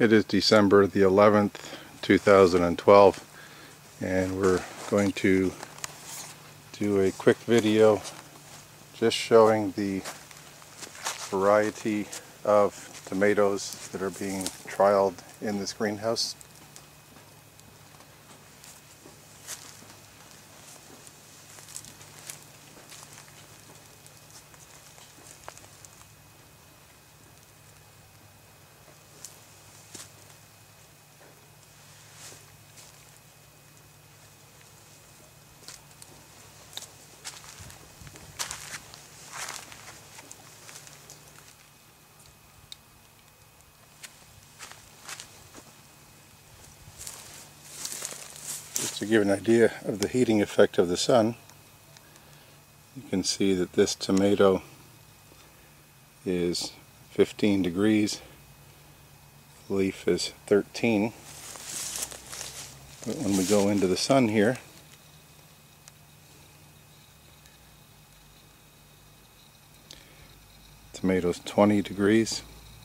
It is December the 11th, 2012, and we're going to do a quick video just showing the variety of tomatoes that are being trialed in this greenhouse. Just to give an idea of the heating effect of the sun, you can see that this tomato is 15 degrees, the leaf is 13, but when we go into the sun here, tomatoes 20 degrees,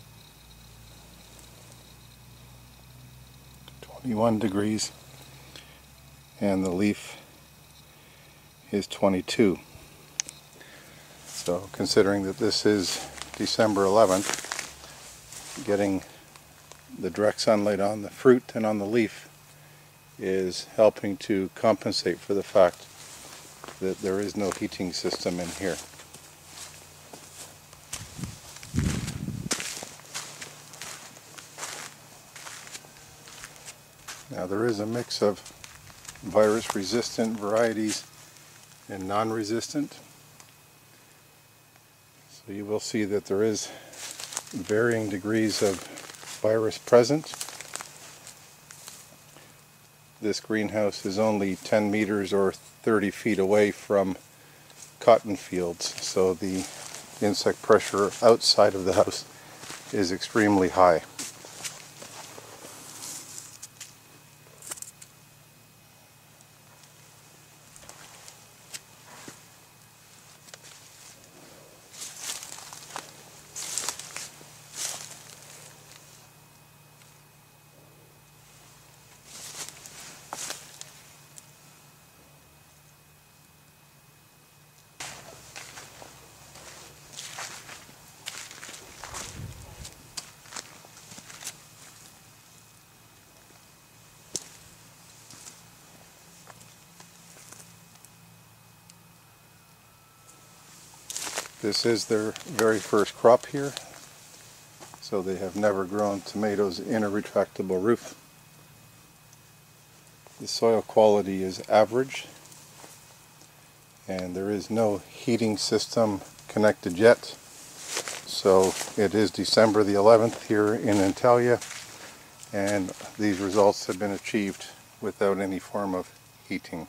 21 degrees, and the leaf is 22. So considering that this is December 11th, getting the direct sunlight on the fruit and on the leaf is helping to compensate for the fact that there is no heating system in here. Now there is a mix of virus-resistant varieties and non-resistant. So you will see that there is varying degrees of virus present. This greenhouse is only 10 meters or 30 feet away from cotton fields, so the insect pressure outside of the house is extremely high. This is their very first crop here, so they have never grown tomatoes in a retractable roof. The soil quality is average, and there is no heating system connected yet. So it is December the 11th here in Antalya, and these results have been achieved without any form of heating.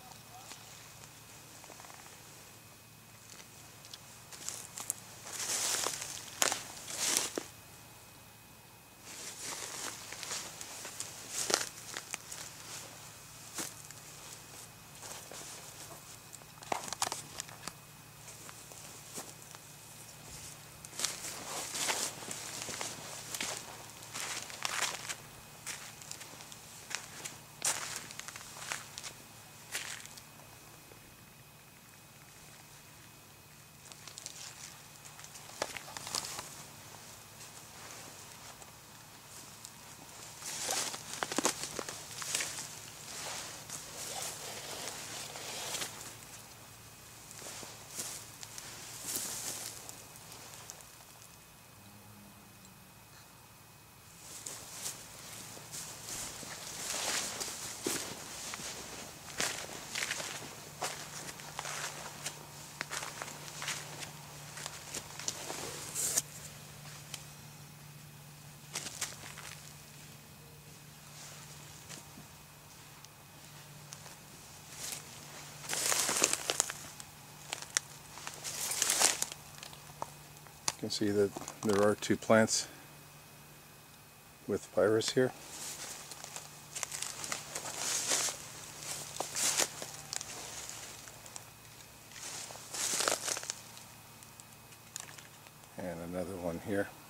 You can see that there are two plants with virus here. And another one here.